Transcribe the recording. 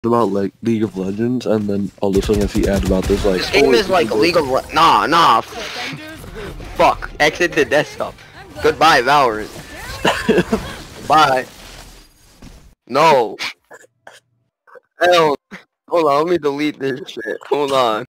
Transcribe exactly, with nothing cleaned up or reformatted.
about like League of Legends, and then all of a sudden I see ad about this like. This game oh, is like League of Le Nah, nah. Fuck. Exit the desktop. Goodbye, Valorant. Bye. No. Hell. Hold on, let me delete this shit. Hold on.